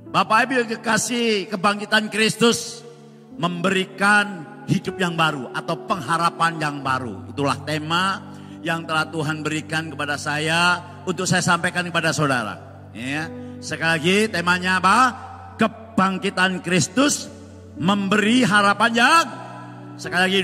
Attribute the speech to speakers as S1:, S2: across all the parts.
S1: Bapak Ibu yang kekasih, kebangkitan Kristus memberikan hidup yang baru atau pengharapan yang baru. Itulah tema yang telah Tuhan berikan kepada saya untuk saya sampaikan kepada saudara. Ya. Sekali lagi temanya apa? Kebangkitan Kristus memberi harapan yang, sekali lagi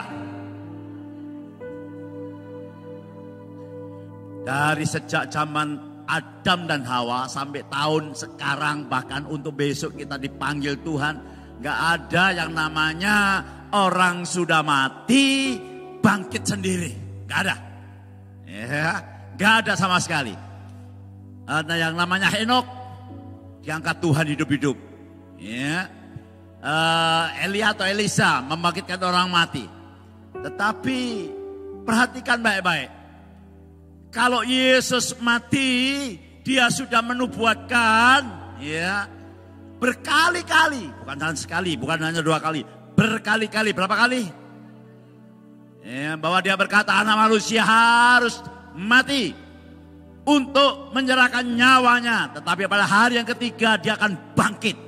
S1: 2, 3. Dari sejak zaman Adam dan Hawa sampai tahun sekarang, bahkan untuk besok kita dipanggil Tuhan, gak ada yang namanya orang sudah mati bangkit sendiri, gak ada, ya, gak ada sama sekali. Ada yang namanya Henok diangkat Tuhan hidup-hidup, ya. Elia atau Elisa membangkitkan orang mati. Tetapi perhatikan baik-baik. Kalau Yesus mati, dia sudah menubuatkan, ya, berkali-kali, bukan hanya sekali, bukan hanya 2 kali, berkali-kali. Berapa kali? Ya, bahwa dia berkata anak manusia harus mati untuk menyerahkan nyawanya, tetapi pada hari yang ketiga dia akan bangkit.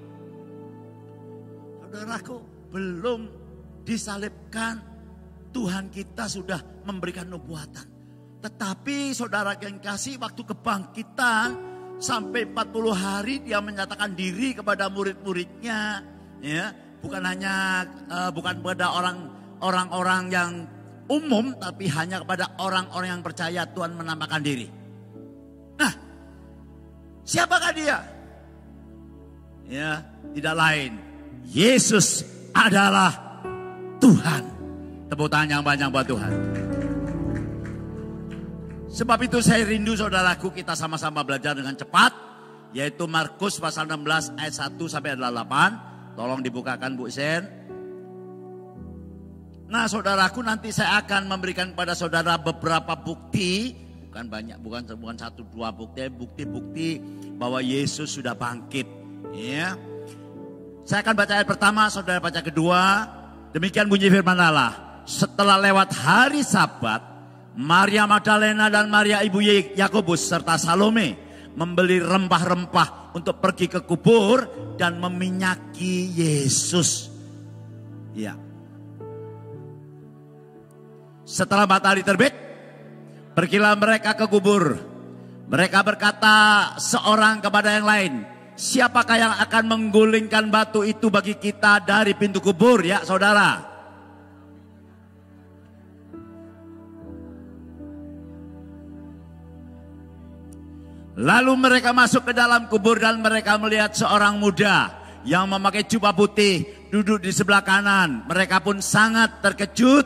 S1: Saudaraku, belum disalibkan, Tuhan kita sudah memberikan nubuatan. Tetapi saudara yang kasih, waktu kebangkitan sampai 40 hari dia menyatakan diri kepada murid-muridnya, ya, bukan kepada orang-orang yang umum, tapi hanya kepada orang-orang yang percaya Tuhan menampakkan diri. Nah, siapakah dia? Ya, tidak lain, Yesus adalah Tuhan. Tepuk tangan yang banyak buat Tuhan. Sebab itu saya rindu saudaraku kita sama-sama belajar dengan cepat. Yaitu Markus pasal 16 ayat 1 sampai 8. Tolong dibukakan Bu Sen. Nah saudaraku, nanti saya akan memberikan kepada saudara beberapa bukti. Bukan banyak, bukan 1-2 bukti. Bukti-bukti bahwa Yesus sudah bangkit. Ya. Saya akan baca ayat pertama, saudara baca kedua. Demikian bunyi firman Allah. Setelah lewat hari Sabat, Maria Magdalena dan Maria ibu Yakobus serta Salome membeli rempah-rempah untuk pergi ke kubur dan meminyaki Yesus. Ya. Setelah matahari terbit, pergilah mereka ke kubur. Mereka berkata seorang kepada yang lain, siapakah yang akan menggulingkan batu itu bagi kita dari pintu kubur, ya saudara? Lalu mereka masuk ke dalam kubur dan mereka melihat seorang muda yang memakai jubah putih duduk di sebelah kanan. Mereka pun sangat terkejut.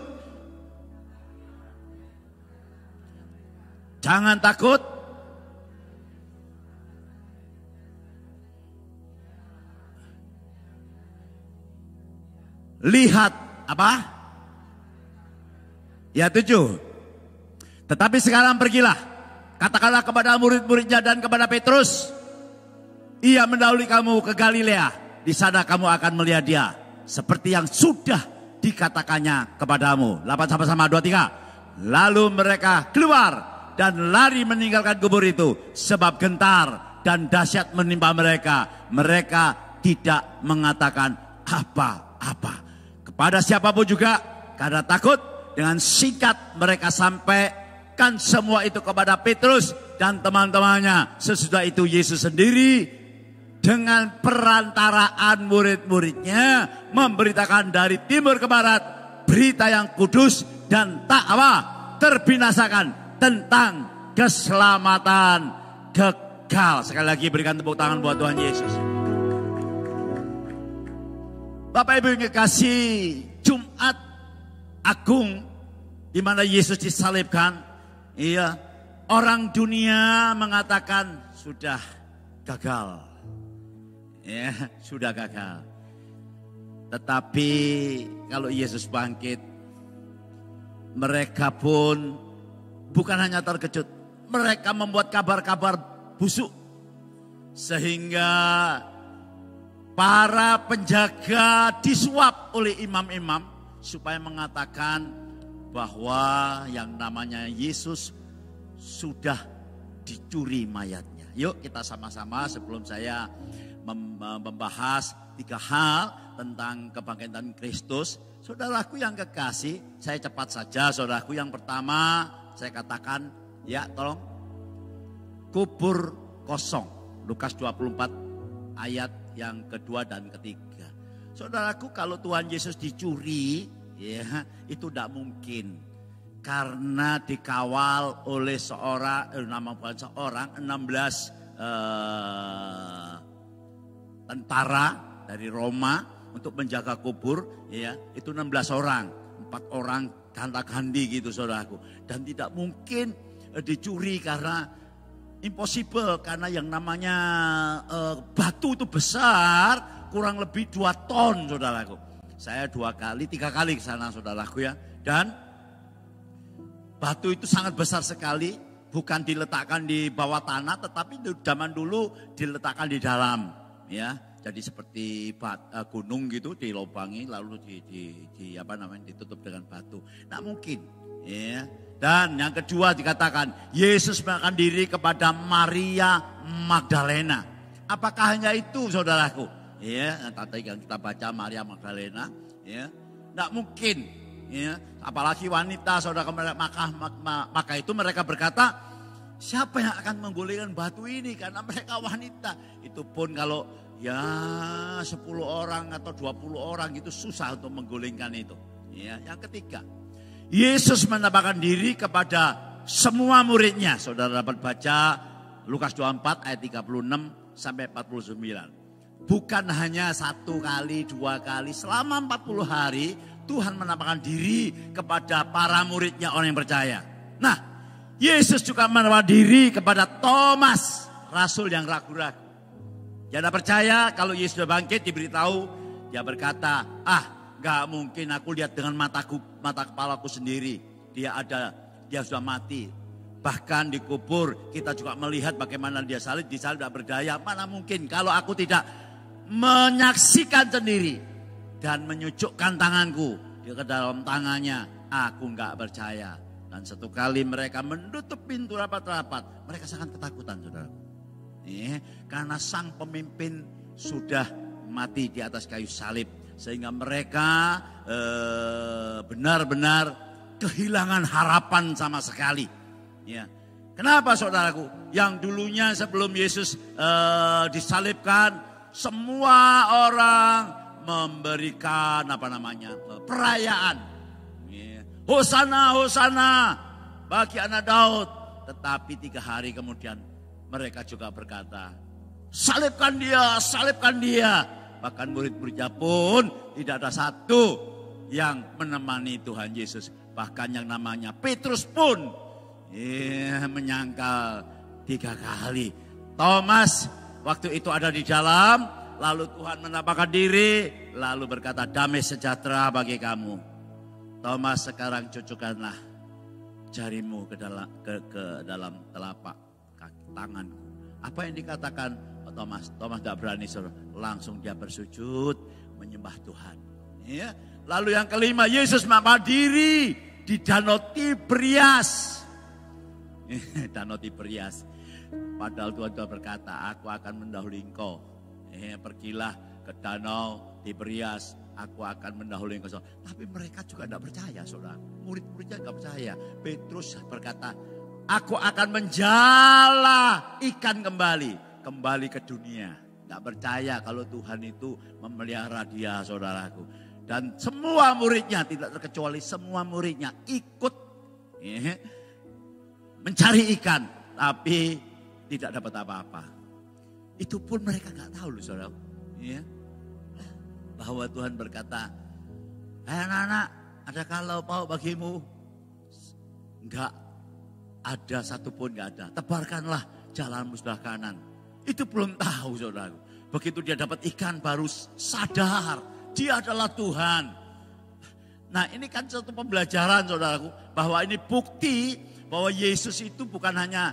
S1: Jangan takut. Lihat apa? Ya 7. Tetapi sekarang pergilah. Katakanlah kepada murid-muridnya dan kepada Petrus, ia mendahului kamu ke Galilea. Di sana kamu akan melihat dia, seperti yang sudah dikatakannya kepadamu. 8 sama-sama 2, 3. Lalu mereka keluar dan lari meninggalkan kubur itu, sebab gentar dan dahsyat menimpa mereka. Mereka tidak mengatakan apa-apa kepada siapapun juga, karena takut. Dengan singkat mereka sampai semua itu kepada Petrus dan teman-temannya. Sesudah itu Yesus sendiri dengan perantaraan murid-muridnya memberitakan dari timur ke barat berita yang kudus dan tak terbinasakan tentang keselamatan kekal. Sekali lagi berikan tepuk tangan buat Tuhan Yesus. Bapak Ibu yang kekasih, Jumat Agung di mana Yesus disalibkan. Iya, orang dunia mengatakan sudah gagal. Ya, sudah gagal. Tetapi kalau Yesus bangkit, mereka pun bukan hanya terkejut, mereka membuat kabar-kabar busuk. Sehingga para penjaga disuap oleh imam-imam supaya mengatakan bahwa yang namanya Yesus sudah dicuri mayatnya. Yuk kita sama-sama sebelum saya membahas 3 hal tentang kebangkitan Kristus. Saudaraku yang kekasih, saya cepat saja saudaraku. Yang pertama saya katakan, ya tolong, kubur kosong. Lukas 24 ayat yang kedua dan ketiga. Saudaraku, kalau Tuhan Yesus dicuri, ya itu tidak mungkin. Karena dikawal oleh 16 tentara dari Roma untuk menjaga kubur, ya itu 16 orang, 4 orang ganta-ganti gitu saudaraku. Dan tidak mungkin dicuri karena impossible, karena yang namanya batu itu besar, kurang lebih 2 ton saudaraku. Saya 3 kali ke sana saudaraku ya, dan batu itu sangat besar sekali, bukan diletakkan di bawah tanah, tetapi zaman dulu diletakkan di dalam, ya. Jadi seperti gunung gitu, dilobangi lalu ditutup dengan batu. Nah mungkin, ya. Dan yang kedua dikatakan Yesus menyerahkan diri kepada Maria Magdalena. Apakah hanya itu saudaraku? Ya, tadi yang kita baca Maria Magdalena, ya, nggak mungkin. Ya, apalagi wanita saudara, maka itu mereka berkata, siapa yang akan menggulingkan batu ini, karena mereka wanita. Itu pun kalau ya 10 orang atau 20 orang itu susah untuk menggulingkan itu. Ya, yang ketiga, Yesus menampakkan diri kepada semua muridnya. Saudara dapat baca Lukas 24 ayat 36 sampai 49. Bukan hanya 1 kali, 2 kali, selama 40 hari Tuhan menampakkan diri kepada para muridnya, orang yang percaya. Nah, Yesus juga menampakkan diri kepada Thomas, rasul yang ragu-ragu. Dia tidak percaya kalau Yesus sudah bangkit, diberitahu, dia berkata, gak mungkin aku lihat dengan mata kepalaku sendiri. Dia sudah mati. Bahkan dikubur, kita juga melihat bagaimana dia disalib tidak berdaya. Mana mungkin kalau aku tidak menyaksikan sendiri dan menyucukkan tanganku di dalam tangannya, aku enggak percaya. Dan 1 kali mereka menutup pintu rapat-rapat, mereka sangat ketakutan saudara. Karena sang pemimpin sudah mati di atas kayu salib, sehingga mereka benar-benar kehilangan harapan sama sekali. Ya. Kenapa saudaraku? Yang dulunya sebelum Yesus disalibkan, semua orang memberikan perayaan. Hosana, Hosana bagi anak Daud. Tetapi 3 hari kemudian mereka juga berkata, salibkan dia, salibkan dia. Bahkan murid-muridnya pun tidak ada satu yang menemani Tuhan Yesus. Bahkan yang namanya Petrus pun menyangkal 3 kali. Thomas waktu itu ada di dalam, lalu Tuhan menampakkan diri, lalu berkata, damai sejahtera bagi kamu. Thomas, sekarang cucukkanlah jarimu ke dalam telapak tanganku. Apa yang dikatakan Thomas? Thomas tidak berani, langsung dia bersujud menyembah Tuhan. Ya. Lalu yang kelima, Yesus menampakkan diri di Danau Tiberias. Danau Tiberias. Padahal Tuhan berkata, aku akan mendahului engkau. Pergilah ke Danau Tiberias. Aku akan mendahului engkau. Tapi mereka juga tidak percaya saudara. Murid-muridnya tidak percaya. Petrus berkata, aku akan menjala ikan kembali ke dunia. Tidak percaya kalau Tuhan itu memelihara dia saudaraku. Dan semua muridnya, tidak terkecuali semua muridnya ikut mencari ikan. Tapi tidak dapat apa-apa. Itu pun mereka nggak tahu loh saudara. Bahwa Tuhan berkata, anak-anak, ada kalau pauk bagimu? Enggak ada, satupun enggak ada. Tebarkanlah jalanmu sebelah kanan. Itu belum tahu saudara. Begitu dia dapat ikan baru sadar, dia adalah Tuhan. Nah ini kan satu pembelajaran saudaraku, bahwa ini bukti bahwa Yesus itu bukan hanya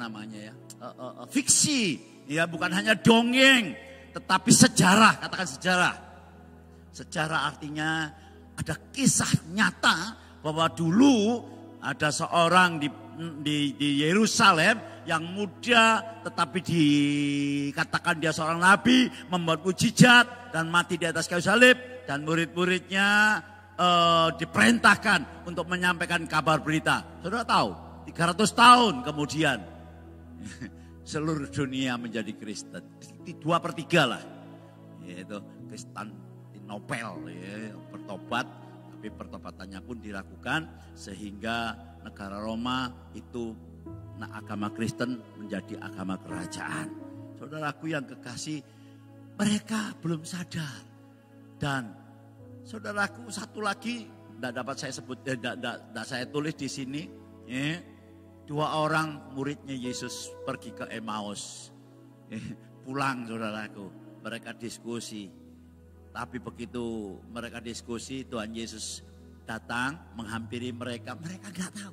S1: fiksi, ya bukan hanya dongeng, tetapi sejarah, katakan sejarah. Sejarah artinya ada kisah nyata bahwa dulu ada seorang di Yerusalem yang muda tetapi dikatakan dia seorang nabi, membuat mujizat dan mati di atas kayu salib, dan murid-muridnya diperintahkan untuk menyampaikan kabar berita. Saudara tahu, 300 tahun kemudian seluruh dunia menjadi Kristen. 2/3 lah, yaitu Konstantinopel, ya, bertobat. Tapi pertobatannya pun dilakukan sehingga negara Roma itu agama Kristen menjadi agama kerajaan. Saudaraku yang kekasih, mereka belum sadar. Dan saudaraku, satu lagi tidak dapat saya sebut, tidak saya tulis di sini. Ya, 2 orang muridnya Yesus pergi ke Emmaus. Pulang saudaraku, mereka diskusi. Tapi begitu mereka diskusi, Tuhan Yesus datang menghampiri mereka. Mereka nggak tahu.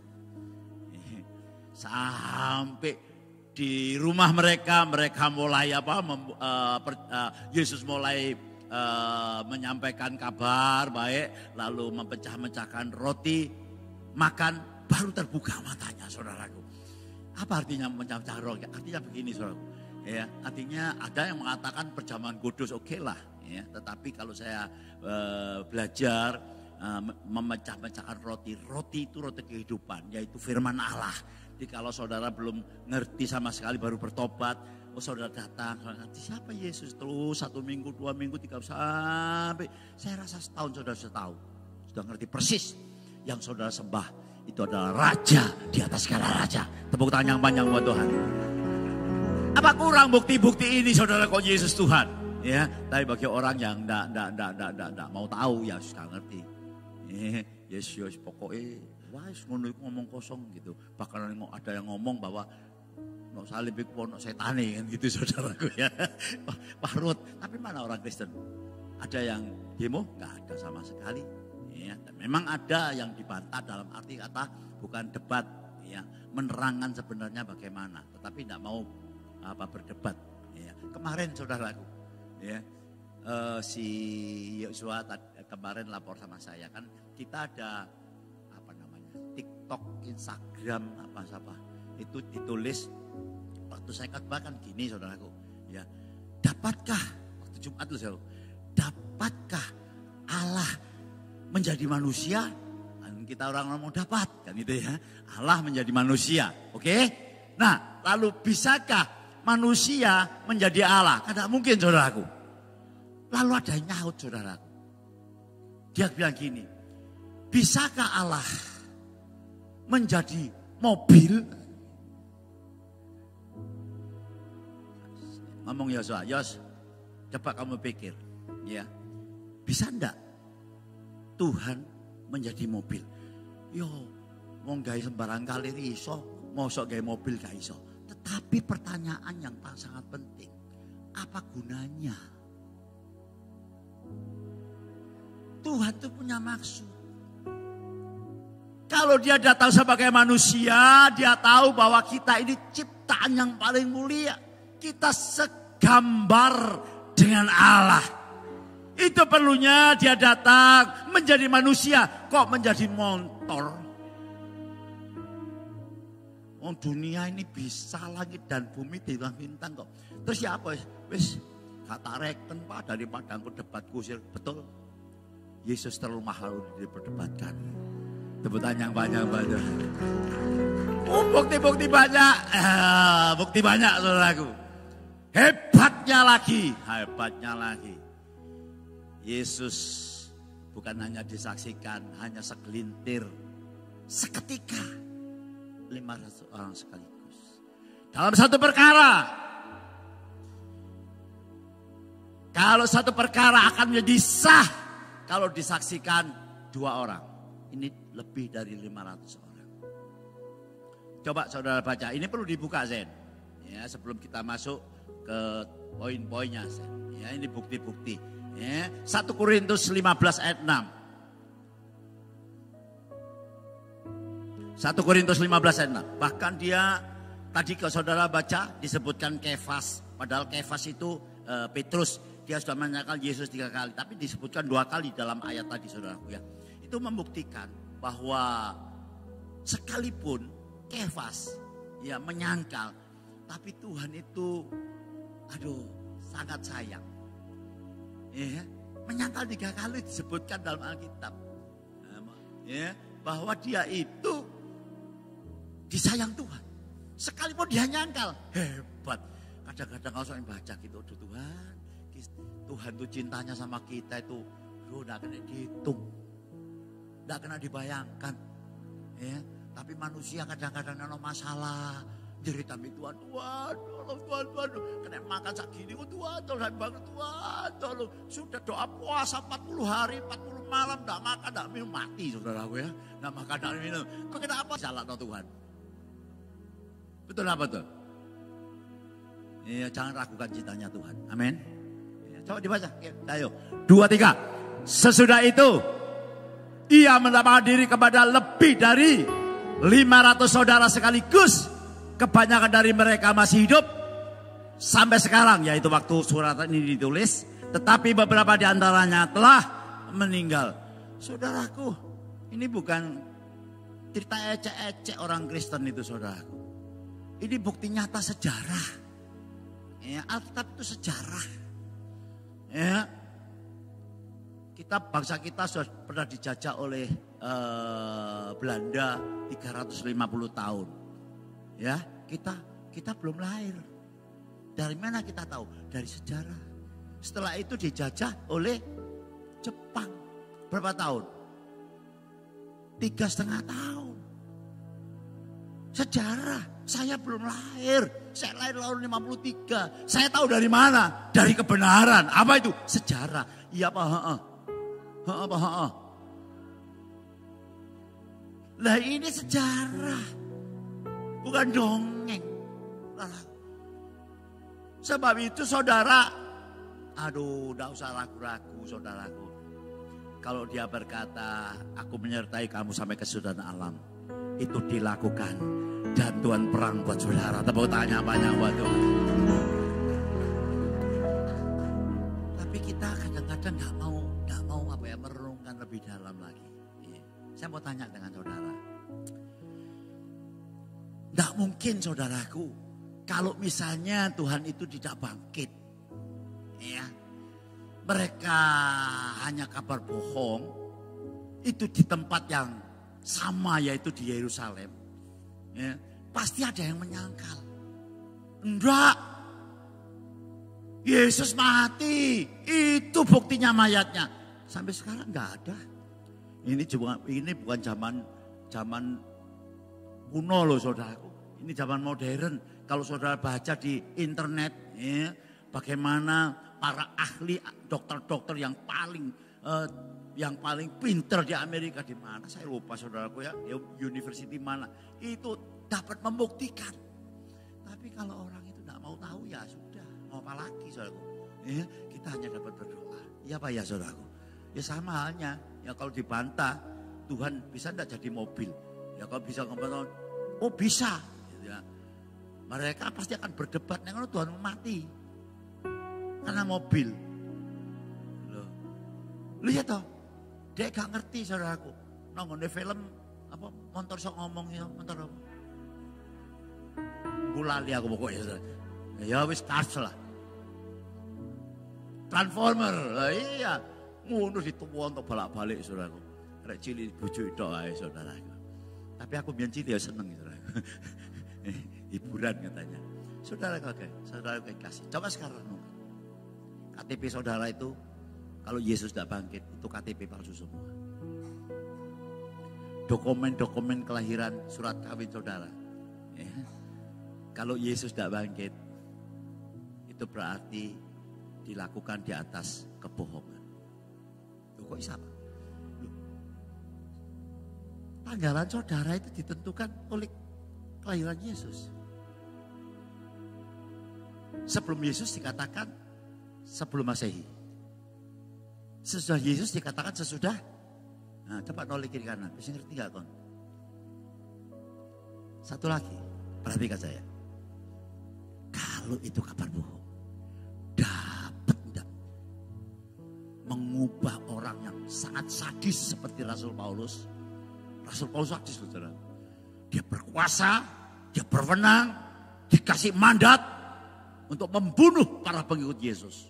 S1: Sampai di rumah mereka mulai Yesus mulai menyampaikan kabar baik, lalu memecah-mecahkan roti, makan, baru terbuka matanya, saudaraku. Apa artinya memecah-mecah roti? Artinya begini, saudaraku. Ya, artinya ada yang mengatakan perjamuan kudus, oke lah. Ya, tetapi kalau saya belajar memecah-mecahkan roti itu roti kehidupan, yaitu firman Allah. Jadi kalau saudara belum ngerti sama sekali, baru bertobat, saudara datang, siapa Yesus? Terus 1 minggu, 2 minggu, 3 sampai saya rasa setahun saudara sudah tahu, sudah ngerti persis yang saudara sembah itu adalah Raja di atas segala raja. Tepuk tangan yang panjang buat Tuhan. Apa kurang bukti-bukti ini, saudara, kok Yesus Tuhan? Ya, tapi bagi orang yang enggak mau tahu, ya sudah ngerti. Yesus pokoknya ngomong kosong gitu. Bahkan ada yang ngomong bahwa no salib iku ono setane kan gitu, saudaraku ya. Parut. Tapi mana orang Kristen? Ada yang demo? Enggak ada sama sekali. Ya, dan memang ada yang dibantah dalam arti kata bukan debat, ya, menerangkan sebenarnya bagaimana, tetapi enggak mau berdebat. Ya. Kemarin saudaraku, ya, si Yosua kemarin lapor sama saya, kan kita ada TikTok, Instagram, apa itu ditulis waktu saya katakan gini, saudaraku, ya, dapatkah waktu Jumat loh, saudara, dapatkah Allah menjadi manusia? Dan kita orang ngomong dapat, kan itu ya, Allah menjadi manusia, oke? Nah, lalu bisakah manusia menjadi Allah? Tidak mungkin, saudaraku. Lalu ada yang nyaut, saudaraku. Dia bilang gini, bisakah Allah menjadi mobil? Ngomong Yosua, Yos, coba kamu pikir, ya, bisa enggak Tuhan menjadi mobil? Yo, mau gawe sembarang kali iso, mau sok gawe mobil gak iso. Tetapi pertanyaan yang sangat penting, apa gunanya? Tuhan itu punya maksud. Kalau dia datang sebagai manusia, dia tahu bahwa kita ini ciptaan yang paling mulia. Kita segambar dengan Allah. Itu perlunya dia datang menjadi manusia. Kok menjadi motor? Oh, dunia ini bisa langit dan bumi dibilang bintang kok. Terus ya apa? Wis kata reken Pak, daripada aku debat kusir. Betul. Yesus terlalu mahal untuk diperdebatkan. Tebutan yang banyak-banyak. Bukti-bukti banyak. Bukti banyak, saudaraku. Hebatnya lagi. Yesus bukan hanya disaksikan, hanya segelintir, seketika 500 orang sekaligus. Dalam satu perkara. Kalau satu perkara akan menjadi sah kalau disaksikan 2 orang. Ini lebih dari 500 orang. Coba saudara baca, ini perlu dibuka Zen. Ya, sebelum kita masuk ke poin-poinnya Zen. Ya, ini bukti-bukti. Ya, 1 Korintus 15 ayat 6. 1 Korintus 15 ayat 6. Bahkan dia tadi ke saudara baca disebutkan Kefas. Padahal Kefas itu Petrus. Dia sudah menanyakan Yesus 3 kali. Tapi disebutkan 2 kali dalam ayat tadi, saudaraku ya. Itu membuktikan bahwa Sekalipun Kefas ya menyangkal, tapi Tuhan itu sangat sayang. Ya, menyangkal 3 kali disebutkan dalam Alkitab. Ya, bahwa dia itu disayang Tuhan. Sekalipun dia nyangkal, hebat. Kadang-kadang kalau saya baca gitu, Tuhan tuh cintanya sama kita itu udah kena dihitung, udah kena dibayangkan. Ya, tapi manusia kadang-kadang ada masalah, cerita Tuhan, Tuhan, kena makan segini, Tuhan banget, Tuhan, sudah doa puasa 40 hari, 40 malam, tidak makan, tidak minum, mati saudaraku ya, tidak makan, tidak minum. Kok kenapa salah no Tuhan? Betul apa tuh? Ya, jangan ragukan cintanya Tuhan. Amin. Ya, coba dibaca. Ya, ayo. 2, 3. Sesudah itu, ia mendapatkan diri kepada lebih dari 500 saudara sekaligus. Kebanyakan dari mereka masih hidup sampai sekarang, yaitu waktu surat ini ditulis. Tetapi beberapa di antaranya telah meninggal. Saudaraku, ini bukan cerita ecek-ecek orang Kristen itu, saudaraku. Ini bukti nyata sejarah. Ya, Alkitab itu sejarah. Ya, bangsa kita sudah pernah dijajah oleh Belanda 350 tahun. Ya, kita belum lahir. Dari mana kita tahu? Dari sejarah. Setelah itu dijajah oleh Jepang. Berapa tahun? 3,5 tahun. Sejarah. Saya belum lahir. Saya lahir tahun 53. Saya tahu dari mana? Dari kebenaran. Apa itu? Sejarah. Iya apa? Apa? Lah ini sejarah. Bukan dongeng. Sebab itu saudara, tidak usah ragu-ragu saudaraku. Kalau dia berkata, aku menyertai kamu sampai kesudahan alam. Itu dilakukan. Dan Tuhan perang buat saudara. Tepuk tangan banyak buat Tuhan. Tapi kita kadang-kadang nggak mau merenungkan lebih dalam lagi. Saya mau tanya dengan saudara. Nggak mungkin saudaraku, kalau misalnya Tuhan itu tidak bangkit. Ya, mereka hanya kabar bohong. Itu di tempat yang sama, yaitu di Yerusalem. Ya, pasti ada yang menyangkal. Enggak. Yesus mati. Itu buktinya mayatnya. Sampai sekarang enggak ada. Ini bukan zaman kuno loh saudaraku. Ini zaman modern. Kalau saudara baca di internet, ya, bagaimana para ahli dokter-dokter yang paling pinter di Amerika, di mana saya lupa saudaraku ya, university mana, itu dapat membuktikan. Tapi kalau orang itu tidak mau tahu, ya sudah, mau apa lagi saudaraku? Ya, kita hanya dapat berdoa. Ya Pak ya saudaraku. Ya sama halnya, ya kalau dibantah, Tuhan bisa tidak jadi mobil? Ya kalau bisa ngomong, oh bisa. Gitu ya. Mereka pasti akan berdebat, kalau Tuhan mati karena mobil. Loh, lihat toh, dia gak ngerti saudaraku. Nonton film apa motor sok ngomong ya, motor apa? Bulali aku pokoknya. Ya wis tas lah. Transformer, lah iya. Ngono dituwon untuk balak-balik saudaraku. Rek cilik bojo tok ae saudaraku. Tapi aku biyen cilik ya seneng saudaraku. Hiburan katanya. Saudara kasih. Coba sekarang KTP saudara itu kalau Yesus tidak bangkit itu KTP palsu semua. Dokumen-dokumen kelahiran, surat kawin saudara. Ya. Kalau Yesus tidak bangkit itu berarti dilakukan di atas kebohongan. Kok bisa Pak? Tanggalan saudara itu ditentukan oleh kelahiran Yesus. Sebelum Yesus dikatakan sebelum Masehi. Sesudah Yesus dikatakan sesudah. Nah, coba nolih kiri kanan. Bisa ngerti gak kon? Satu lagi, perhatikan saya. Kalau itu kabar bohong, dapat enggak mengubah orang yang sangat sadis seperti Rasul Paulus. Rasul Paulus sadis, saudara. Dia berkuasa, dia berwenang, dikasih mandat untuk membunuh para pengikut Yesus.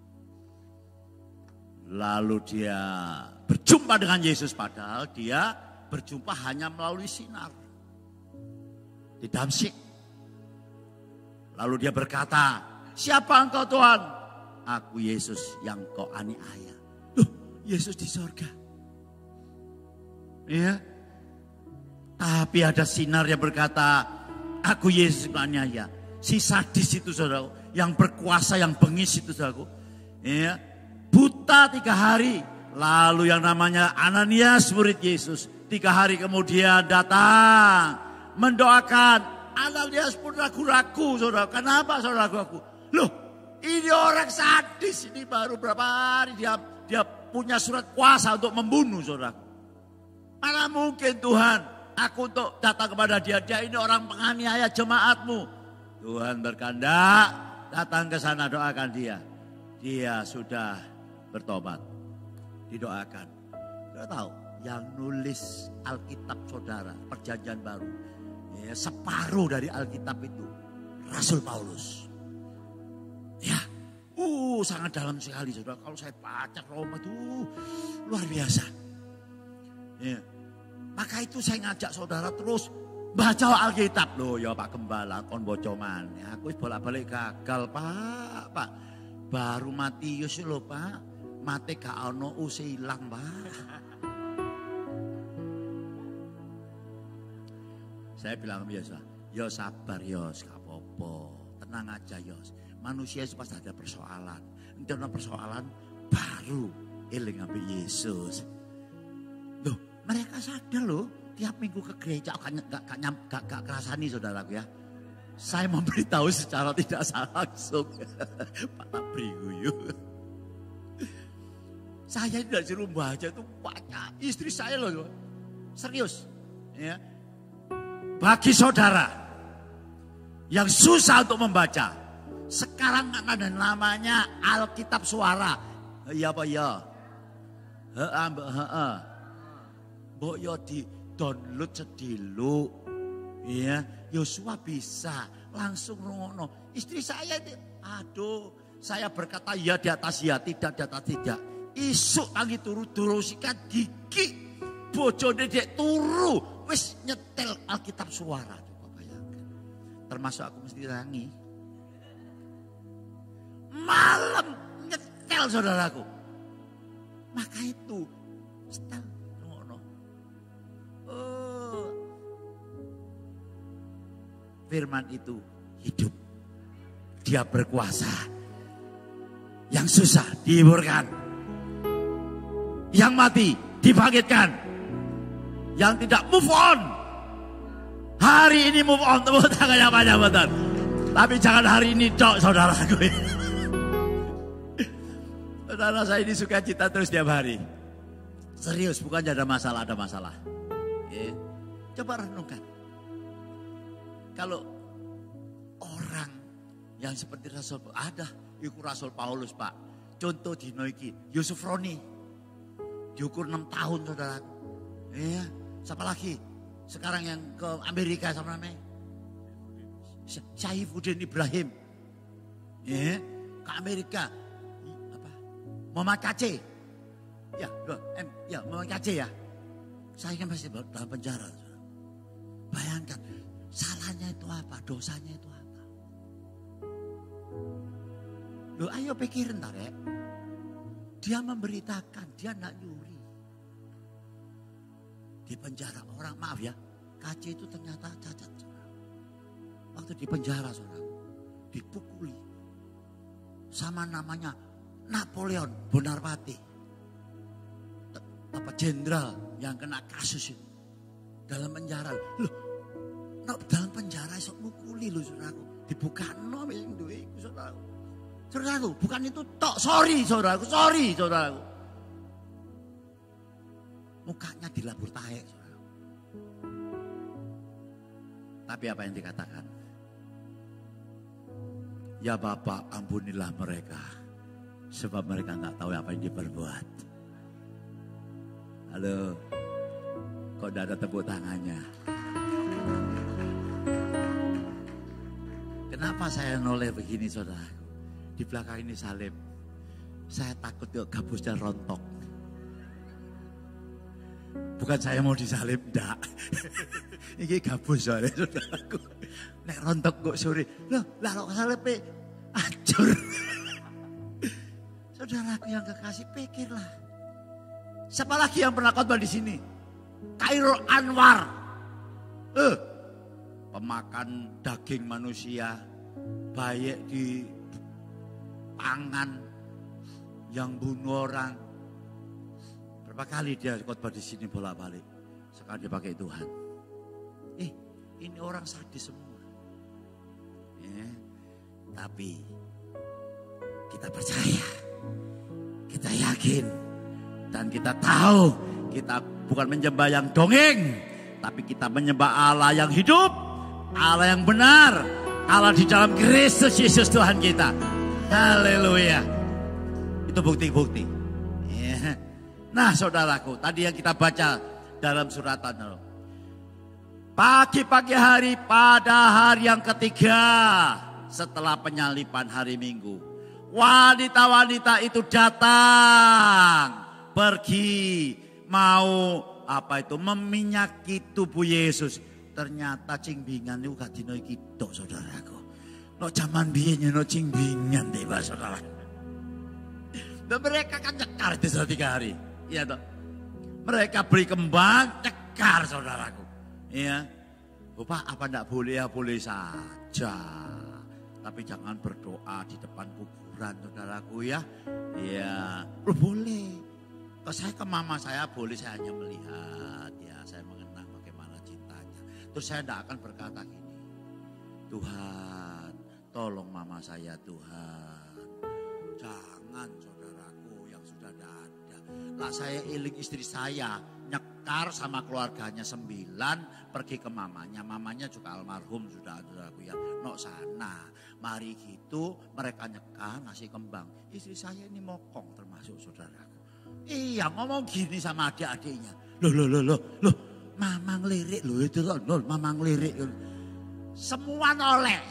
S1: Lalu dia berjumpa dengan Yesus, padahal dia berjumpa hanya melalui sinar di Damsyik. Lalu dia berkata, siapa engkau Tuhan? Aku Yesus yang kau aniaya. Loh, Yesus di sorga. Ya. Tapi ada sinar yang berkata, aku Yesus yang kau aniaya. Si sadis itu saudaraku, yang berkuasa, yang bengis itu saudaraku. Ya. Buta 3 hari. Lalu yang namanya Ananias murid Yesus 3 hari kemudian datang mendoakan. Ananias pun ragu-ragu saudara. Kenapa saudara ragu-ragu? Loh, ini orang sadis, ini baru berapa hari dia punya surat kuasa untuk membunuh saudara. Mana mungkin Tuhan aku untuk datang kepada dia ini orang penganiaya jemaatmu. Tuhan berkehendak datang ke sana, doakan dia. Dia sudah bertobat, didoakan. Saudara tahu yang nulis Alkitab saudara, Perjanjian Baru, ya, separuh dari Alkitab itu Rasul Paulus. Ya, sangat dalam sekali saudara. Kalau saya baca Roma itu luar biasa. Ya. Maka itu saya ngajak saudara terus baca Alkitab. Loh ya Pak Gembala, kon bocoman. Ya, aku bolak-balik gagal Pak. Baru Matius loh Pak. Mate gak ono usilang Pak. Saya bilang biasa, yo sabar Yos, gak apa-apa. Tenang aja Yos. Manusia itu pasti ada persoalan. Nanti ada persoalan baru eling ambil Yesus. Loh, mereka sadar loh. Tiap minggu ke gereja gak kerasani saudaraku ya. Saya memberitahu secara tidak langsung. Pak Tabri guyu. Saya tidak suruh baca itu banyak. Istri saya loh. Serius. Ya. Bagi saudara yang susah untuk membaca. Sekarang ada namanya Alkitab Suara. Iya apa ya? Mbok yo di download sediluk. Ya, Yosua bisa langsung ngono. Istri saya itu, aduh, saya berkata ya di atas ya, tidak di atas tidak. Isuk tangi turu sikat gigi, bojone dek turu, wis nyetel Alkitab Suara. Coba bayangkan. Termasuk aku mesti tangi. Malam nyetel saudaraku. Maka itu setel ngono. Firman itu hidup. Dia berkuasa. Yang susah dihiburkan. Yang mati dibangkitkan. Yang tidak move on. Hari ini move on. Tepuk tangan yang banyak betul. Tapi jangan hari ini dok saudaraku. Saudara saya ini suka cita terus tiap hari. Serius bukannya ada masalah. Ya. Coba renungkan. Kalau orang yang seperti Rasul ada. Iku Rasul Paulus Pak. Contoh dino iki Yusuf Roni. Diukur 6 tahun saudara. Iya, siapa lagi? Sekarang yang ke Amerika sama namanya Saifuddin Ibrahim. Iya, ke Amerika. Apa? Muhammad Kace. Ya, Muhammad Kace ya. Saya kan masih dalam penjara. Bayangkan, salahnya itu apa? Dosanya itu apa? Loh, ayo pikirin Tarek. Dia memberitakan, dia tidak nyuri. Di penjara orang, maaf ya, KC itu ternyata cacat. Waktu di penjara saudara, dipukuli. Sama namanya Napoleon Bonaparte. Apa jenderal yang kena kasus itu. Dalam penjara. Loh, dalam penjara esok mukuli loh saudaraku. Dibuka no yang duitku saudaraku. Saudaraku, bukan itu tok. Sorry saudaraku. Mukanya dilabur tahe saudaraku. Tapi apa yang dikatakan? Ya Bapak ampunilah mereka. Sebab mereka gak tahu apa yang diperbuat. Halo. Kok tidak ada tepuk tangannya? Kenapa saya noleh begini saudaraku? Di belakang ini salib. Saya takut kok gabusnya rontok. Bukan saya mau disalib, enggak. Ini gabus soalnya saudaraku. Nek rontok kok sore. Loh, lah kok salib hancur. Saudaraku yang kekasih, pikirlah. Siapa lagi yang pernah khotbah di sini? Khairul Anwar. Pemakan daging manusia, baik di pangan, yang bunuh orang. Berapa kali dia khotbah di sini bolak-balik. Sekarang dia pakai Tuhan. Ini orang sadis semua. Tapi kita percaya, kita yakin, dan kita tahu kita bukan menyembah yang dongeng, tapi kita menyembah Allah yang hidup, Allah yang benar, Allah di dalam Kristus Yesus Tuhan kita. Haleluya. Itu bukti-bukti. Nah saudaraku, tadi yang kita baca dalam suratan. Pagi-pagi hari pada hari yang ketiga setelah penyalipan hari Minggu, wanita-wanita itu datang, pergi, mau meminyaki tubuh Yesus. Ternyata cingbingan itu gak dino iki tok saudaraku. No zaman biyen no cingbingan deh saudara. Dan mereka kan cekar itu 3 hari. Iya toh. Mereka beri kembang, cekar saudaraku. Iya. Bapak apa enggak boleh? Ya boleh saja. Tapi jangan berdoa di depan kuburan saudaraku ya. Iya. Boleh. Kalau saya ke mama saya boleh, saya hanya melihat. Ya saya mengenang bagaimana cintanya. Terus saya tidak akan berkata gini. Tuhan tolong mama saya Tuhan. Jangan saudaraku yang sudah tidak ada. Lah saya iling istri saya. Nyekar sama keluarganya 9 pergi ke mamanya. Mamanya juga almarhum sudah saudaraku ya. Nok sana. Mari gitu mereka nyekar ngasih kembang. Istri saya ini mokong termasuk saudaraku. Iya ngomong gini sama adik-adiknya. Loh. Mama ngelirik loh itu loh. Mama ngelirik. Semua noleh.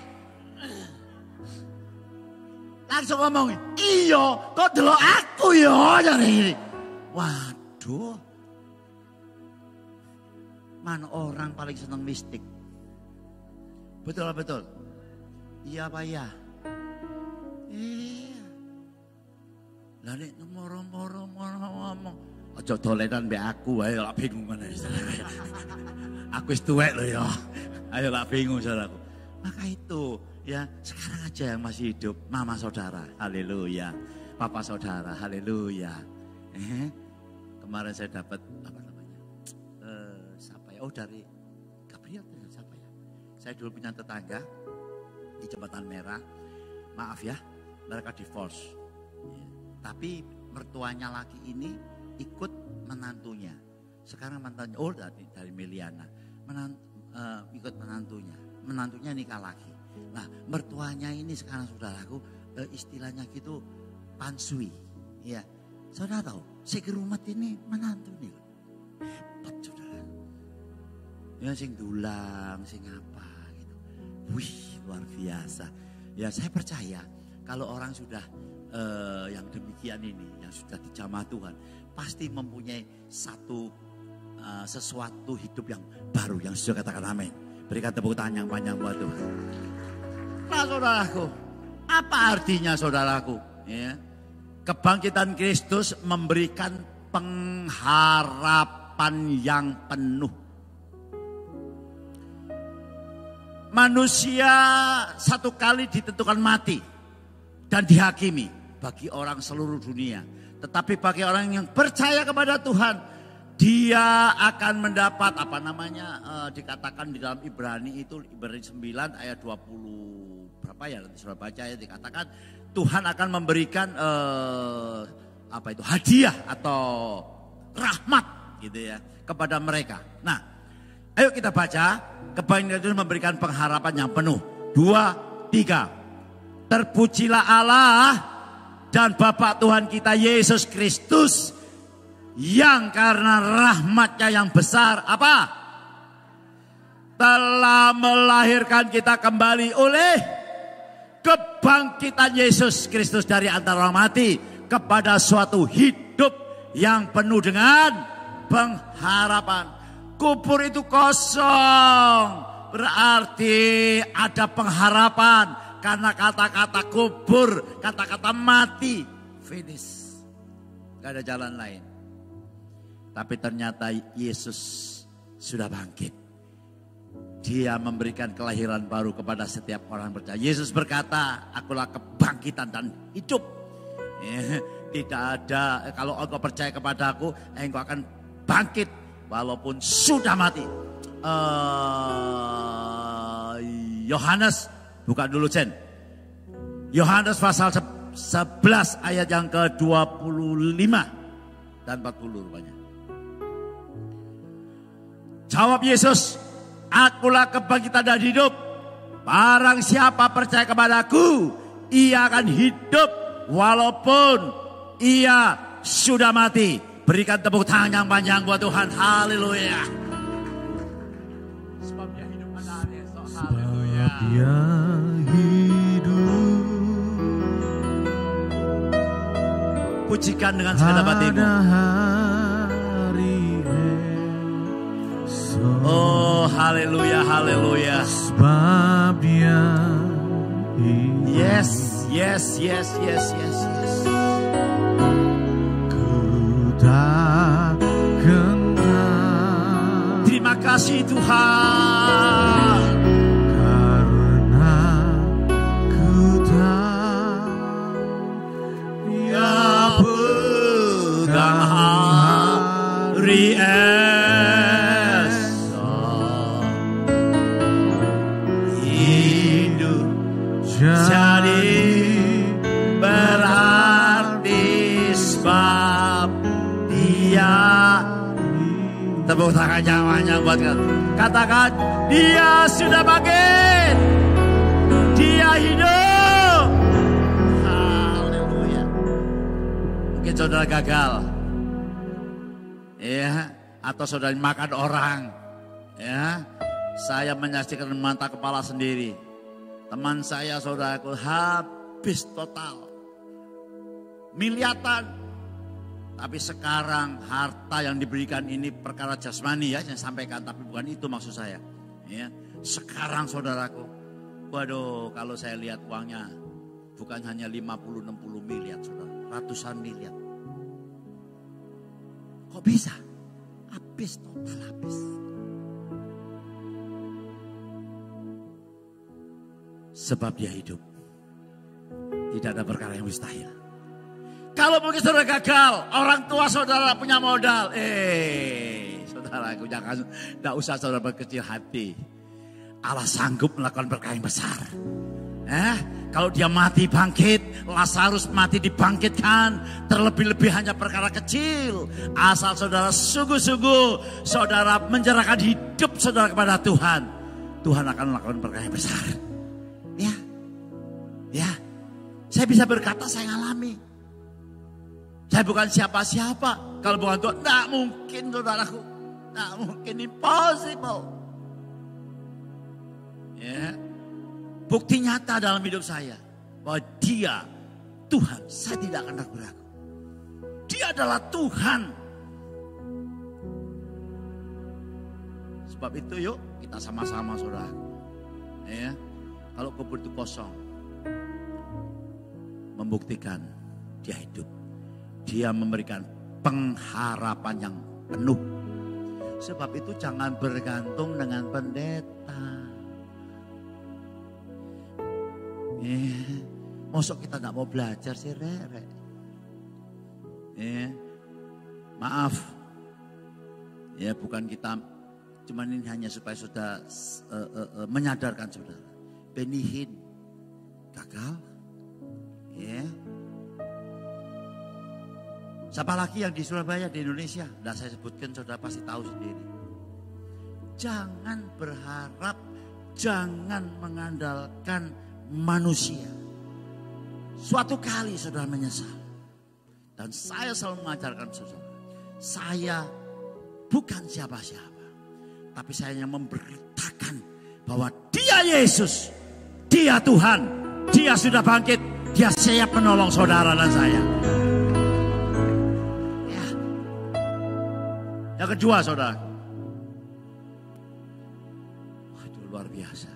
S1: Langsung ngomong. Iya kok delok aku ya. Waduh. Mana orang paling senang mistik. Betul. Iya Pak ya. Iya. Lah nek moro-moro ngomong. Aja dolenan mbek aku ae lak bingung ngene. Aku wis tuwek lho ya. Ayo lak bingung saudaraku. Maka itu ya sekarang aja yang masih hidup mama saudara. Haleluya. Papa saudara. Haleluya. Kemarin saya dapat apa namanya? Siapa ya? Oh dari Gabriel siapa ya? Saya dulu punya tetangga di Jembatan Merah. Maaf ya, mereka divorce. Ya. Tapi mertuanya laki ini ikut menantunya. Sekarang mantannya, dari Meliana. Ikut menantunya. Menantunya nikah lagi. Nah mertuanya ini sekarang saudaraku istilahnya gitu pansui. Ya, saudara tahu, Segerumat ini menantu nih. Hebat saudara. Ya sing dulang, sing apa gitu. Wih luar biasa. Ya saya percaya kalau orang sudah yang demikian ini, yang sudah dijamah Tuhan, pasti mempunyai sesuatu hidup yang baru, yang sudah katakan amin. Berikan tepuk tangan yang panjang buat Tuhan. Nah saudaraku, apa artinya saudaraku? Ya, kebangkitan Kristus memberikan pengharapan yang penuh. Manusia satu kali ditentukan mati dan dihakimi bagi orang seluruh dunia. Tetapi bagi orang yang percaya kepada Tuhan, dia akan mendapat dikatakan di dalam Ibrani itu, Ibrani 9 ayat 20 berapa ya, nanti sudah baca ya, dikatakan Tuhan akan memberikan hadiah atau rahmat gitu ya kepada mereka. Nah, ayo kita baca, kebangkitan itu memberikan pengharapan yang penuh. 2, 3. Terpujilah Allah dan Bapa Tuhan kita Yesus Kristus, yang karena rahmatnya yang besar telah melahirkan kita kembali oleh kebangkitan Yesus Kristus dari antara orang mati kepada suatu hidup yang penuh dengan pengharapan. Kubur itu kosong, berarti ada pengharapan. Karena kata-kata kubur, kata-kata mati, finish. Gak ada jalan lain. Tapi ternyata Yesus sudah bangkit. Dia memberikan kelahiran baru kepada setiap orang percaya. Yesus berkata, akulah kebangkitan dan hidup. Tidak ada, kalau engkau percaya kepada aku, engkau akan bangkit walaupun sudah mati. Yohanes, buka dulu Jen. Yohanes pasal 11 ayat yang ke-25 dan 40 rupanya. Jawab Yesus, akulah kebangkitan dan hidup. Barang siapa percaya kepadaku, ia akan hidup walaupun ia sudah mati. Berikan tepuk tangan yang panjang buat Tuhan. Haleluya. Sebab dia hidup pada hari esok. Haleluya.
S2: Dia hidup.
S1: Pujikan dengan segenap hatimu. Oh haleluya, haleluya.
S2: Sebab dia hidup.
S1: Yes, yes, yes, yes, yes, yes.
S2: Ku tak kenal.
S1: Terima kasih Tuhan.
S2: Karena ku tahu
S1: Dia pegang hari jadi berarti sebab dia. Tepuk tangan yang buat katakan dia sudah bangkit, dia hidup. Haleluya. Mungkin saudara gagal ya, atau saudara makan orang ya. Saya menyaksikan mata kepala sendiri. Teman saya, saudaraku, habis total. Miliatan. Tapi sekarang harta yang diberikan ini perkara jasmani ya, saya sampaikan. Tapi bukan itu maksud saya. Ya. Sekarang saudaraku, waduh kalau saya lihat uangnya. Bukan hanya 50-60 miliar saudara. Ratusan miliar. Kok bisa? Habis total, habis. Sebab dia hidup. Tidak ada perkara yang mustahil. Kalau mungkin saudara gagal, orang tua saudara punya modal. Saudaraku jangan, tidak usah saudara berkecil hati. Allah sanggup melakukan perkara yang besar. Kalau dia mati bangkit, Lazarus mati dibangkitkan. Terlebih-lebih hanya perkara kecil. Asal saudara sungguh-sungguh, saudara menyerahkan hidup saudara kepada Tuhan. Tuhan akan melakukan perkara yang besar. Ya, saya bisa berkata saya ngalami. Saya bukan siapa-siapa. Kalau bukan Tuhan, tidak mungkin saudaraku. Tidak mungkin, impossible. Ya, bukti nyata dalam hidup saya. Bahwa dia, Tuhan, saya tidak akan ragu-ragu. Dia adalah Tuhan. Sebab itu yuk kita sama-sama saudaraku. Ya, kalau kubur itu kosong. Membuktikan dia hidup. Dia memberikan pengharapan yang penuh. Sebab itu jangan bergantung dengan pendeta. Mosok kita tidak mau belajar sih Rere. Maaf. Ya bukan kita, cuman ini hanya supaya sudah menyadarkan saudara. Benihin gagal. Ya. Siapa lagi yang di Surabaya, di Indonesia? Nah saya sebutkan saudara pasti tahu sendiri. Jangan berharap, jangan mengandalkan manusia. Suatu kali saudara menyesal. Dan saya selalu mengajarkan saudara. Saya bukan siapa-siapa. Tapi saya hanya memberitakan bahwa dia Yesus. Dia Tuhan. Dia sudah bangkit. Dia siap menolong saudara dan saya. Ya. Yang kedua, saudara. Waduh, luar biasa.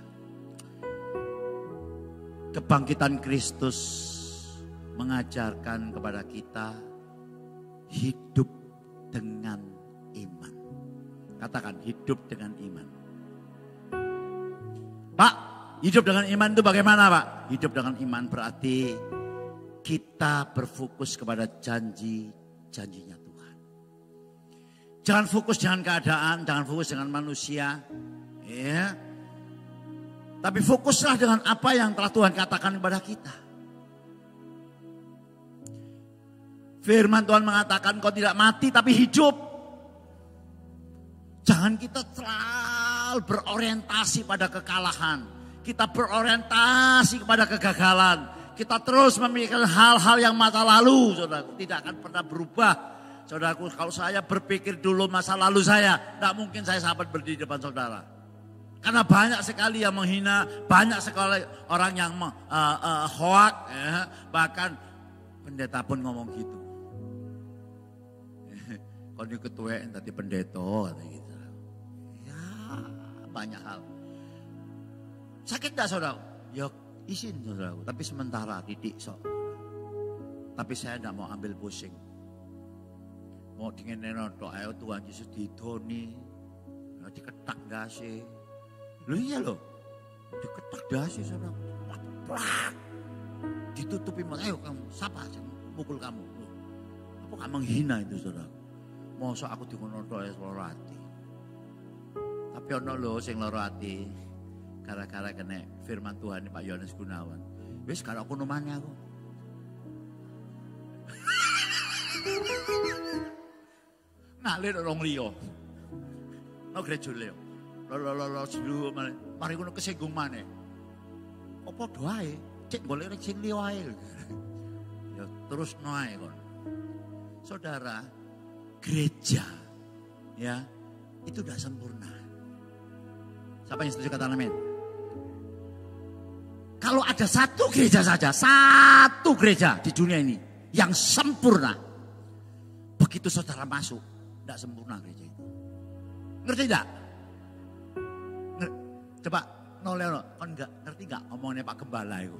S1: Kebangkitan Kristus mengajarkan kepada kita hidup dengan iman. Katakan, hidup dengan iman. Pak, hidup dengan iman itu bagaimana, Pak? Hidup dengan iman berarti kita berfokus kepada janji-janjinya Tuhan. Jangan fokus dengan keadaan, jangan fokus dengan manusia. Ya. Tapi fokuslah dengan apa yang telah Tuhan katakan kepada kita. Firman Tuhan mengatakan kau tidak mati tapi hidup. Jangan kita selalu berorientasi pada kekalahan. Kita berorientasi kepada kegagalan. Kita terus memikirkan hal-hal yang masa lalu. Saudaraku, tidak akan pernah berubah. Saudaraku, kalau saya berpikir dulu masa lalu saya, tidak mungkin saya sahabat berdiri di depan saudara. Karena banyak sekali yang menghina, banyak sekali orang yang hoak, ya. Bahkan pendeta pun ngomong gitu. Kalau ini ketua tadi pendeta, gitu. Ya, banyak hal. Sakit gak saudara? Ya izin saudara, tapi sementara didik sok. Tapi saya tidak mau ambil pusing. Mau dingin nenoto, ayo Tuhan Yesus didoni, diketak gak sih? Loh iya loh, diketak dasi saudara, plak, ditutupi mata, ayo kamu, siapa yang mukul kamu? Loh, apa kamu menghina itu saudara? Masa aku dikonoto ya loro ati. Tapi ono lho sing loro ati, gara-gara kena firman Tuhan Pak Yohanes Gunawan. Wis kalau aku nomane aku. Ngalir orang liya. No gereja liya. Lo dulu mari ngono kesinggung maneh. Apa doae? Cek golek sing liya wae. Ya terus noe kon. Saudara, gereja ya itu udah sempurna. Siapa yang setuju kata amin? Kalau ada satu gereja saja, satu gereja di dunia ini yang sempurna, begitu saudara masuk, tidak sempurna gereja itu. Ngerti tidak? Coba noleh, kan enggak ngerti enggak omongnya Pak Gembala itu.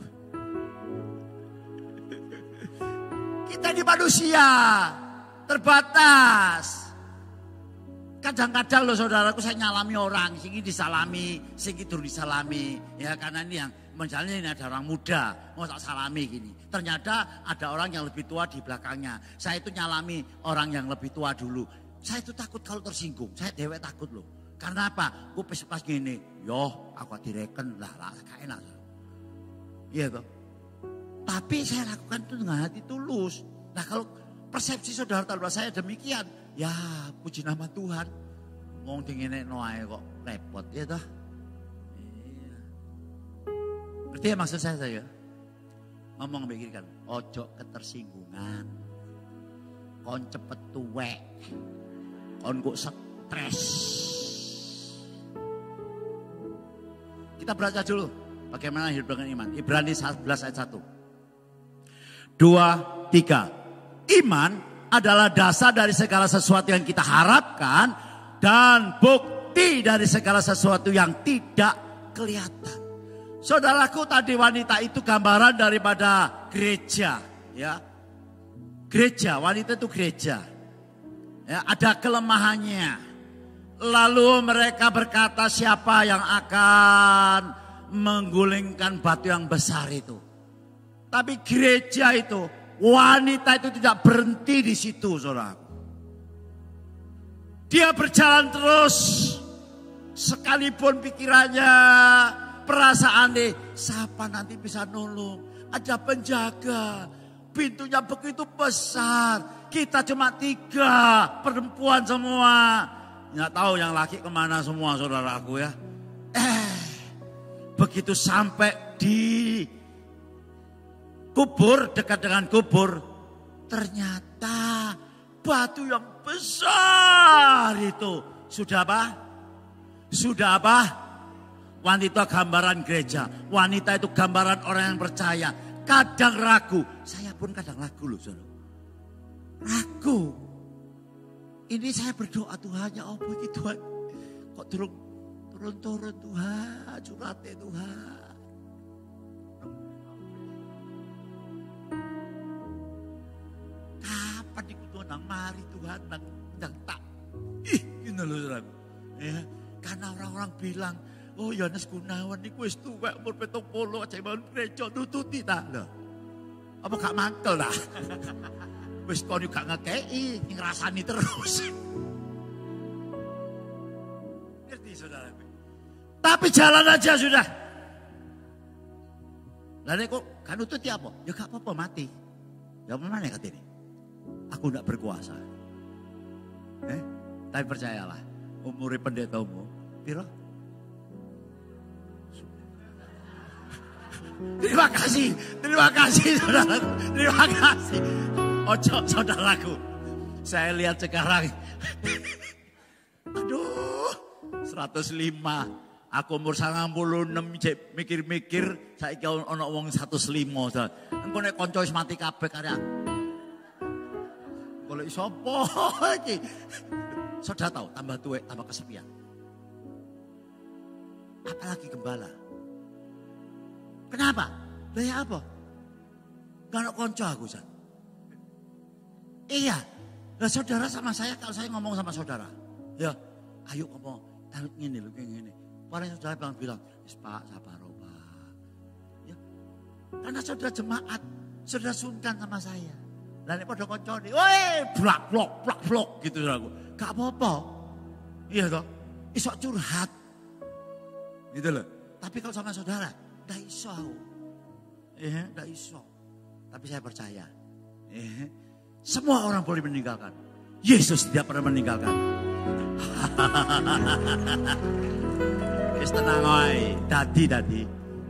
S1: Kita di manusia terbatas. Kadang-kadang loh saudaraku saya nyalami orang, sing disalami, sing durung disalami. Ya karena ini yang misalnya ini ada orang muda, mau tak salami gini. Ternyata ada orang yang lebih tua di belakangnya. Saya itu nyalami orang yang lebih tua dulu. Saya itu takut kalau tersinggung, saya dewek takut loh. Karena apa? Gue pas gini, yo aku direken lah gak enak. Iya toh. Tapi saya lakukan itu dengan hati tulus. Nah kalau persepsi saudara terhadap saya demikian, ya puji nama Tuhan. Ngomong dingin noai kok repot, ya toh. Iya. Berarti ya maksud saya ngomong pikirkan, ojo ketersinggungan, kon cepet tuwek, kon kok stres. Kita baca dulu bagaimana hidup dengan iman. Ibrani 11 ayat 1. 2, 3. Iman adalah dasar dari segala sesuatu yang kita harapkan dan bukti dari segala sesuatu yang tidak kelihatan. Saudaraku, tadi wanita itu gambaran daripada gereja, ya. Gereja, wanita itu gereja. Ya, ada kelemahannya. Lalu mereka berkata, siapa yang akan menggulingkan batu yang besar itu? Tapi gereja itu, wanita itu tidak berhenti di situ, saudara. Dia berjalan terus, sekalipun pikirannya, perasaan siapa nanti bisa nolong? Ada penjaga, pintunya begitu besar, kita cuma 3, perempuan semua. Nggak tahu yang laki kemana semua saudaraku ya. Begitu sampai di kubur, dekat dengan kubur, ternyata batu yang besar itu sudah apa? Sudah apa? Wanita gambaran gereja. Wanita itu gambaran orang yang percaya. Kadang ragu. Saya pun kadang ragu loh, saudara. Ragu. Ini saya berdoa, Tuhan, ya apa ini Tuhan? Kok turun-turun Tuhan, curhatnya Tuhan. Kapan ikut Tuhan, nang mari Tuhan, nang tak. Ini loh, saudara. Ya, karena orang-orang bilang, oh Yohanes Gunawan ini wis tuwek umur 70 aja bangun gereja nututi ta lho. Apa gak mantel ta? Wis kon gak ngekei, ngrasani terus. Ngerti saudara? Tapi jalan aja sudah. Lah kok kan nututi apa? Ya gak apa-apa mati. Ya mana katanya? Aku ndak berkuasa. Tapi percayalah, umur pendetamu piro? Terima kasih saudara, terima kasih. Ojo saudaraku, saya lihat sekarang, aduh 105, aku umur 96 mikir-mikir, saya kira ono wong 105. Engko nek kanca wis mati kabeh karya. Golek sapa iki? Saudara tahu, tambah tuwek, tambah kesepian. Apalagi gembala. Kenapa? Lah ya apa? Gak ada konco aku, San. Iya. Lah saudara sama saya, kalau saya ngomong sama saudara. Ya, ayo ngomong. Taruh gini loh, gini. Paling saudara bilang, Pak, sabar, Pak. Ya. Karena saudara jemaat, saudara sungkan sama saya. Lalu pada konco nih, woi, blak-blok gitu saudaraku. Gak apa-apa. Iya toh, isok curhat. Gitu loh. Tapi kalau sama saudara, nggak iso. Nggak iso. Tapi saya percaya. Semua orang boleh meninggalkan. Yesus tidak pernah meninggalkan. Tenang oi. Dadi.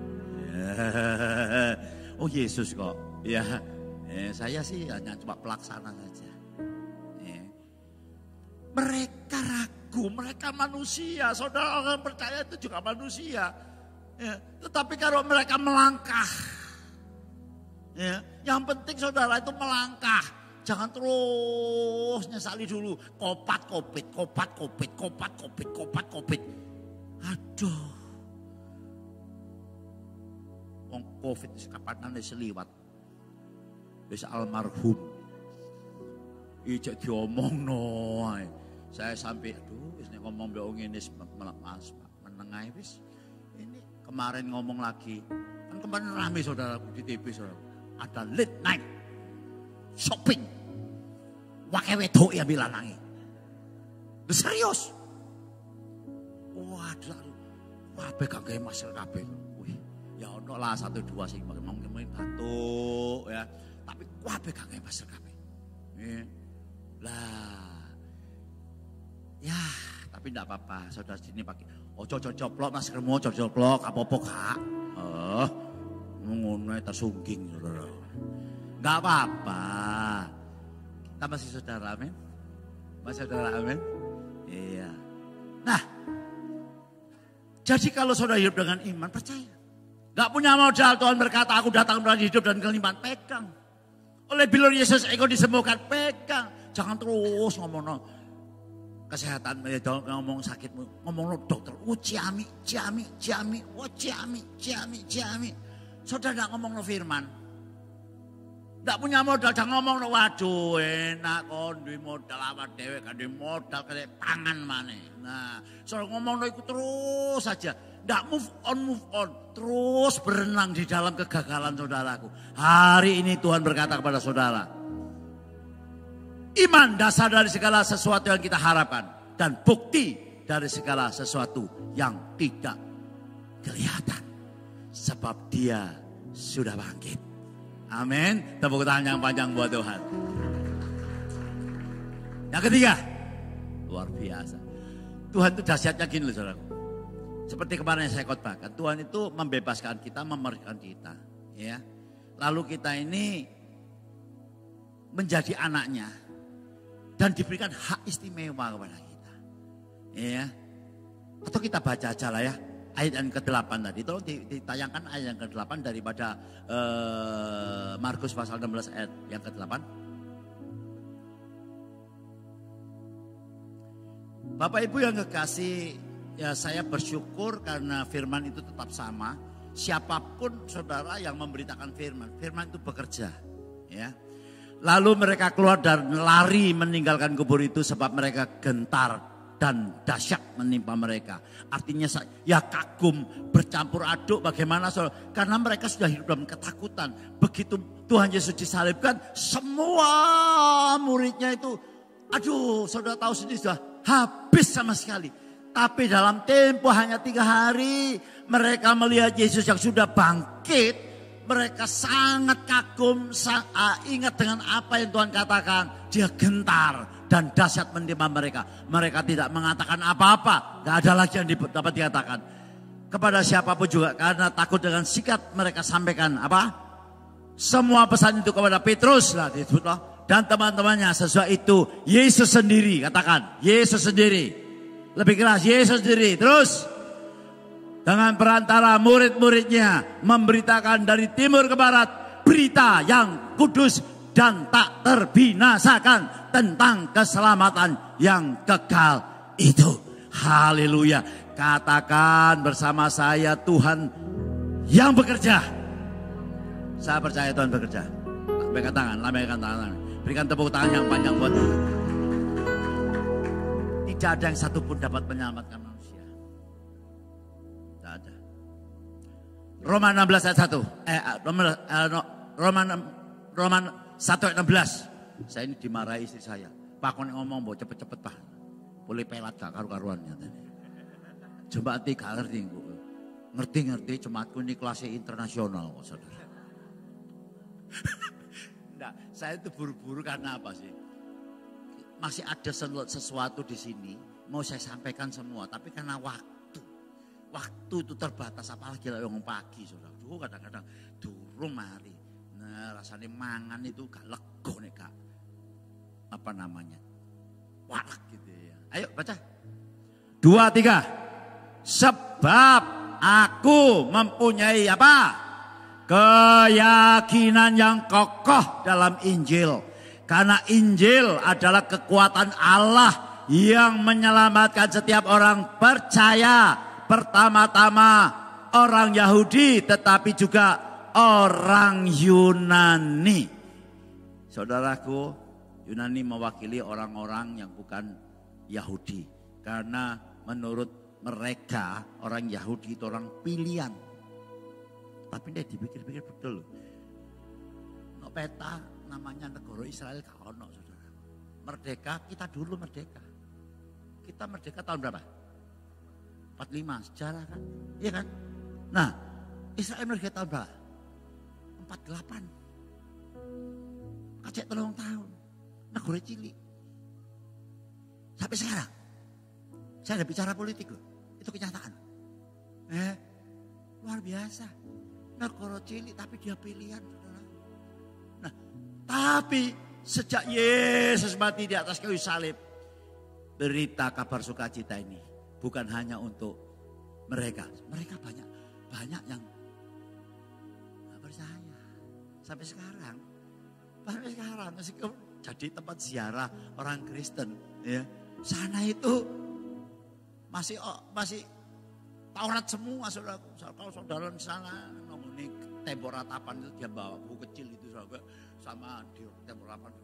S1: Oh Yesus kok. Ya. Saya sih hanya cuma pelaksana saja. Mereka ragu, mereka manusia. Saudara orang percaya itu juga manusia. Ya, tetapi kalau mereka melangkah, ya, yang penting saudara itu melangkah. Jangan terus nyesali dulu. Kopat kopit. Aduh. Wong covid kapan nanti seliwat. Bisa almarhum. Ijak diomong no. Saya sampai aduh, wis ngomong mbek ngene Mas menengai wis. Ini kemarin ngomong lagi. Kan kemarin rame saudaraku di TV saudara. Ada late night shopping. Wake wedok ya bilanangi. Serius. Waduh. Kabeh gak gawe masker kabeh. Wih, ya ono lah 1 2 sing mungkin batuk ya. Tapi kabeh gak gawe masker kabeh. Lah. Ya, tapi enggak apa-apa. Saudara sini pakai ojo coplok maskermu, ojo coplok apa-apa Kak. Ngono tersungging saudara. Enggak apa-apa. Kita masih saudara, amin. Masih saudara, amin. Iya. Nah, jadi kalau saudara hidup dengan iman, percaya. Enggak punya modal, Tuhan berkata, aku datang berani hidup dan kelimpahan, pegang. Oleh bilur Yesus, engkau disembuhkan, pegang. Jangan terus ngomong kesehatan, ngomong sakitmu, ngomong dokter, ciami. Saudara enggak ngomong firman. Enggak punya modal, jangan ngomong waduh enak kon duwe modal awak dhewe kan duwe modal kaya tangan maneh. Nah, saudara ngomong iku terus saja. Enggak move on, terus berenang di dalam kegagalan saudaraku. Hari ini Tuhan berkata kepada saudara, iman dasar dari segala sesuatu yang kita harapkan. Dan bukti dari segala sesuatu yang tidak kelihatan. Sebab dia sudah bangkit. Amin. Tepuk tangan yang panjang buat Tuhan. Yang ketiga. Luar biasa. Tuhan itu dahsyatnya gini loh saudaraku. Seperti kemarin yang saya khotbahkan. Tuhan itu membebaskan kita, memerdekakan kita. Ya. Lalu kita ini menjadi anaknya. Dan diberikan hak istimewa kepada kita. Ya. Atau kita baca aja lah ya. ayat yang ke-8 tadi. Tolong ditayangkan ayat yang ke-8 daripada Markus pasal 16 ayat yang ke-8. Bapak Ibu yang kekasih, ya saya bersyukur karena firman itu tetap sama. Siapapun saudara yang memberitakan firman itu bekerja. Ya. Lalu mereka keluar dan lari meninggalkan kubur itu sebab mereka gentar dan dahsyat menimpa mereka. Artinya ya kagum, bercampur aduk bagaimana saudara. Karena mereka sudah hidup dalam ketakutan. Begitu Tuhan Yesus disalibkan, semua muridnya itu, aduh saudara tahu sendiri sudah habis sama sekali. Tapi dalam tempo hanya 3 hari mereka melihat Yesus yang sudah bangkit. Mereka sangat kagum, ingat dengan apa yang Tuhan katakan. Dia gentar dan dahsyat menimpa mereka. Mereka tidak mengatakan apa-apa. Gak ada lagi yang dapat dikatakan. Kepada siapapun juga, karena takut dengan sikat mereka sampaikan apa? Semua pesan itu kepada Petrus lah disebutlah. Dan teman-temannya. Sesuai itu Yesus sendiri, katakan Yesus sendiri. Lebih keras, Yesus sendiri. Terus dengan perantara murid-muridnya memberitakan dari timur ke barat berita yang kudus dan tak terbinasakan tentang keselamatan yang kekal itu. Haleluya. Katakan bersama saya, Tuhan yang bekerja. Saya percaya Tuhan bekerja. Lambaikan tangan. Berikan tepuk tangan yang panjang buat Tuhan. Tidak ada yang satupun dapat menyelamatkan manusia. Tidak ada. Roma 16 ayat 1. Roma 1 ayat 16. Saya ini dimarahi istri saya. Pak kau ngomong bahwa cepet-cepet pak. Boleh pelat gak karu-karuannya tadi. Coba hati gak ngerti. Ngerti jemaatku ini kelasnya internasional kok saudara. Nah, saya itu buru-buru karena apa sih? Masih ada sesuatu di sini mau saya sampaikan semua, tapi karena waktu itu terbatas, apalagi yang pagi saudara. Duh, kadang-kadang durung mari. Nah, rasanya mangan itu gak lego nih kak. Apa namanya? Warak gitu ya. Ayo baca. 2, 3. Sebab aku mempunyai apa? Keyakinan yang kokoh dalam Injil. Karena Injil adalah kekuatan Allah yang menyelamatkan setiap orang percaya. Pertama-tama orang Yahudi tetapi juga orang Yunani. Saudaraku, Yunani mewakili orang-orang yang bukan Yahudi. Karena menurut mereka orang Yahudi itu orang pilihan. Tapi dia dipikir-pikir betul. No peta namanya negara Israel gak ono saudara. Merdeka, kita dulu merdeka. Kita merdeka tahun berapa? 45, sejarah kan? Iya kan? Nah, Israel merdeka tahun berapa? 48. Kacek 3 tahun. Negara cilik. Sampai sekarang. Saya ada bicara politik loh. Itu kenyataan. Luar biasa. Negara cilik tapi dia pilihan. Nah, tapi sejak Yesus mati di atas kayu salib, berita kabar sukacita ini bukan hanya untuk mereka. Mereka banyak yang gak percaya. Sampai sekarang masih jadi tempat ziarah orang Kristen. Ya, sana itu masih Taurat semua saudara. Kalau saudara di sana ngomongin tembok ratapan itu dia bawa buku kecil itu saudara, sama di tembok ratapan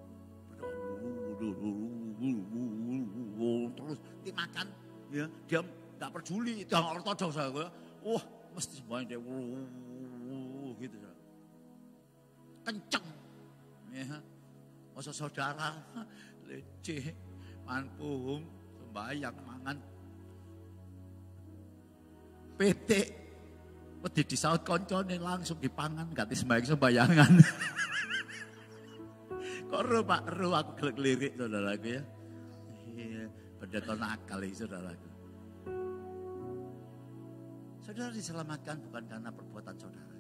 S1: terus dimakan ya, dia nggak peduli itu yang ortodoks saudara. Wah mesti semuanya dia gitu saudara. Kenceng ya. Masa saudara leceh manpuhum sembahyang mangan PT wedi disaut koncone langsung dipangan gak sembayangan. Kok Pak aku gelek-lirik saudaraku ya. Iya, pendeta nakal ini saudaraku. Saudara diselamatkan bukan karena perbuatan saudara.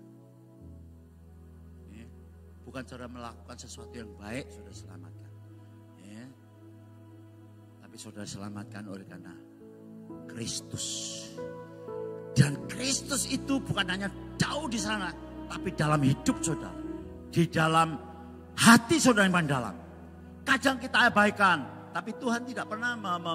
S1: Ya, bukan saudara melakukan sesuatu yang baik saudara selamatkan. Ya, tapi saudara selamatkan oleh karena Kristus. Dan Kristus itu bukan hanya jauh di sana, tapi dalam hidup saudara. Di dalam hati saudara yang paling dalam. Kadang kita abaikan, tapi Tuhan tidak pernah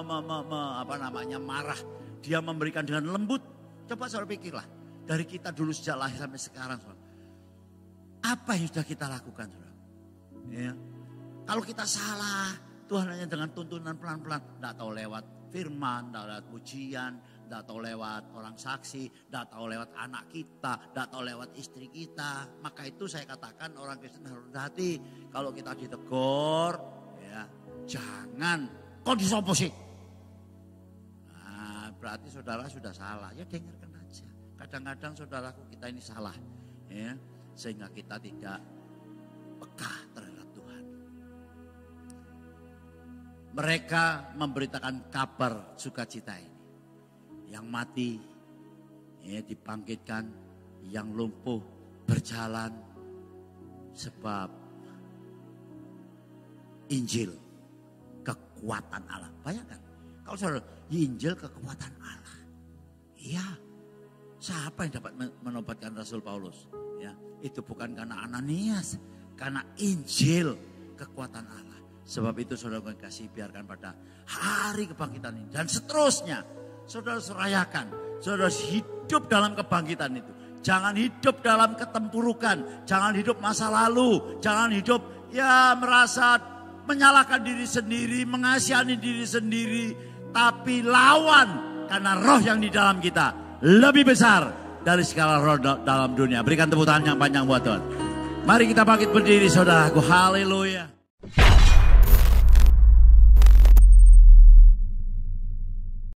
S1: marah. Dia memberikan dengan lembut. Coba saudara pikirlah, dari kita dulu sejak lahir sampai sekarang, saudara. Apa yang sudah kita lakukan, saudara? Ya. Kalau kita salah, Tuhan hanya dengan tuntunan pelan-pelan. Tidak tahu lewat firman, tidak lewat pujian, tidak tahu lewat orang saksi, tidak tahu lewat anak kita, tidak tahu lewat istri kita. Maka itu saya katakan orang Kristen harus hati. Kalau kita ditegur, ya jangan kok disopo sih. Nah, berarti saudara sudah salah. Ya dengarkan aja. Kadang-kadang saudaraku kita ini salah, ya, sehingga kita tidak peka terhadap Tuhan. Mereka memberitakan kabar sukacita ini. Yang mati, ya, dibangkitkan, yang lumpuh berjalan, sebab Injil kekuatan Allah. Bayangkan, kalau saudara Injil kekuatan Allah, iya, siapa yang dapat menobatkan Rasul Paulus? Ya, itu bukan karena Ananias, karena Injil kekuatan Allah. Sebab itu saudara kasih biarkan pada hari kebangkitan ini dan seterusnya. Saudara serayakan, saudara hidup dalam kebangkitan itu. Jangan hidup dalam ketempurukan, jangan hidup masa lalu, jangan hidup ya merasa menyalahkan diri sendiri, mengasihani diri sendiri. Tapi lawan karena roh yang di dalam kita lebih besar dari segala roh dalam dunia. Berikan tepuk tangan yang panjang buat Tuhan. Mari kita bangkit berdiri saudaraku, haleluya.